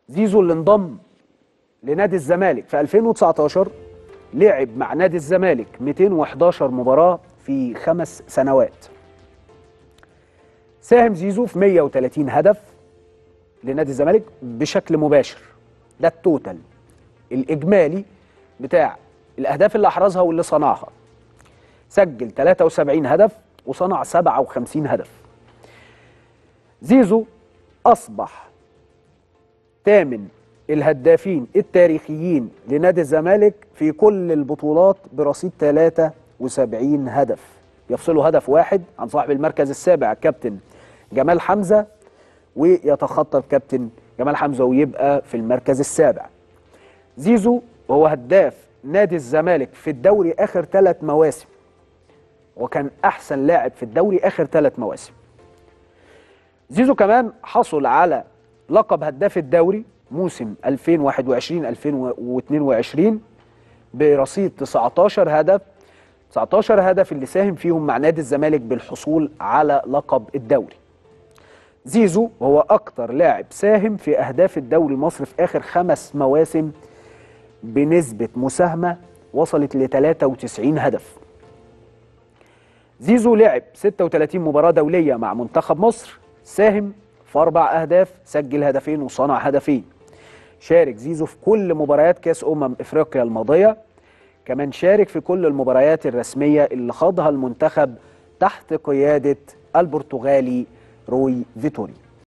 زيزو اللي انضم لنادي الزمالك في 2019 لعب مع نادي الزمالك 211 مباراة في 5 سنوات. ساهم زيزو في 130 هدف لنادي الزمالك بشكل مباشر. ده التوتال الإجمالي بتاع الأهداف اللي أحرزها واللي صنعها. سجل 73 هدف وصنع 57 هدف. زيزو أصبح ثامن الهدافين التاريخيين لنادي الزمالك في كل البطولات برصيد 73 هدف، يفصله هدف واحد عن صاحب المركز السابع كابتن جمال حمزة، ويتخطى الكابتن جمال حمزة ويبقى في المركز السابع. زيزو هو هداف نادي الزمالك في الدوري آخر 3 مواسم، وكان أحسن لاعب في الدوري آخر 3 مواسم. زيزو كمان حصل على لقب هداف الدوري موسم 2021-2022 برصيد 19 هدف. 19 هدف اللي ساهم فيهم مع نادي الزمالك بالحصول على لقب الدوري. زيزو هو أكتر لاعب ساهم في أهداف الدوري المصري في آخر 5 مواسم بنسبة مساهمة وصلت ل 93 هدف. زيزو لعب 36 مباراة دولية مع منتخب مصر، ساهم في 4 أهداف، سجل هدفين وصنع هدفين. شارك زيزو في كل مباريات كأس إفريقيا الماضية، كمان شارك في كل المباريات الرسمية اللي خاضها المنتخب تحت قيادة البرتغالي روي فيتوري.